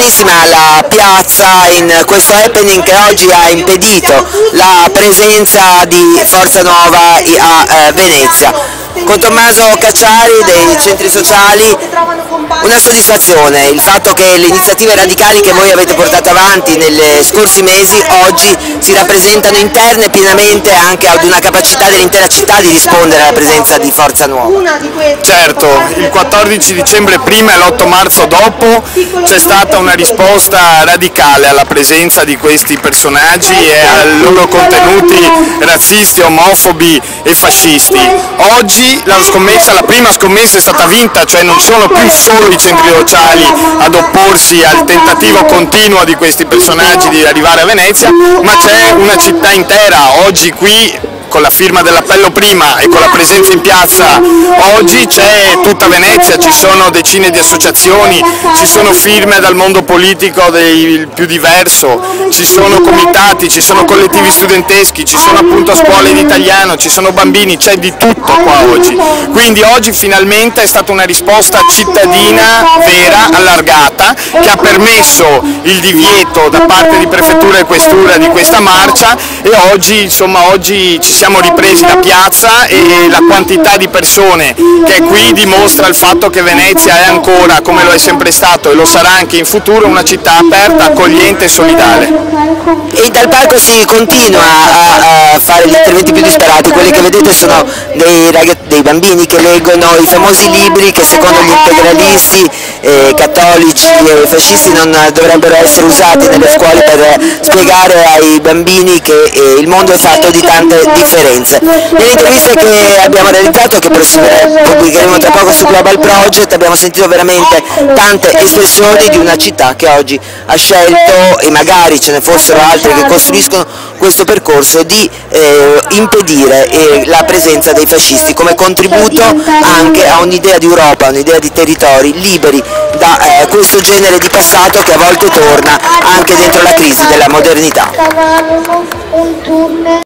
vicentissima alla piazza in questo happening che oggi ha impedito la presenza di Forza Nuova a Venezia. Con Tommaso Cacciari dei centri sociali una soddisfazione, il fatto che le iniziative radicali che voi avete portato avanti negli scorsi mesi oggi si rappresentano interne pienamente anche ad una capacità dell'intera città di rispondere alla presenza di Forza Nuova. Certo, il 14 dicembre prima e l'8 marzo dopo c'è stata una risposta radicale alla presenza di questi personaggi e ai loro contenuti razzisti, omofobi e fascisti. Oggi la prima scommessa è stata vinta, cioè non sono più solo i centri sociali ad opporsi al tentativo continuo di questi personaggi di arrivare a Venezia, ma c'è una città intera. Oggi qui, con la firma dell'appello prima e con la presenza in piazza oggi, c'è tutta Venezia, ci sono decine di associazioni, ci sono firme dal mondo politico del più diverso, ci sono comitati, ci sono collettivi studenteschi, ci sono appunto scuole di italiano, ci sono bambini, c'è di tutto qua oggi. Quindi oggi finalmente è stata una risposta cittadina vera, allargata, che ha permesso il divieto da parte di prefettura e questura di questa marcia, e oggi, insomma, oggi ci siamo ripresi la piazza e la quantità di persone che è qui dimostra il fatto che Venezia è ancora, come lo è sempre stato e lo sarà anche in futuro, una città aperta, accogliente e solidale. E dal palco si continua a fare gli interventi più disperati, quelli che vedete sono dei bambini che leggono i famosi libri che secondo gli integralisti cattolici e fascisti non dovrebbero essere usati nelle scuole per spiegare ai bambini che il mondo è fatto di tante differenze. Nelle interviste che abbiamo realizzato, che pubblicheremo tra poco su Global Project, abbiamo sentito veramente tante espressioni di una città che oggi ha scelto, e magari ce ne fossero altri che costruiscono questo percorso, di impedire la presenza dei fascisti come contributo anche a un'idea di Europa, un'idea di territori liberi da questo genere di passato che a volte torna anche dentro la crisi della modernità.